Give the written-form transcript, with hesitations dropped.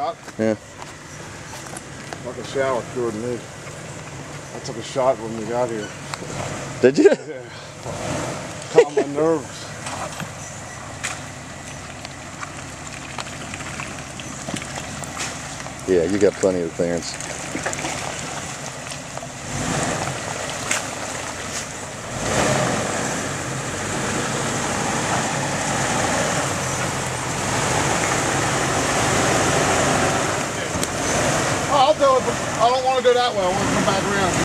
shot. Yeah. Like a shower cured me. I took a shot when we got here. Did you? Yeah. Calm my nerves. Yeah, you got plenty of clearance. Oh, I'll do it, but I don't want to go that way. I want to come back around.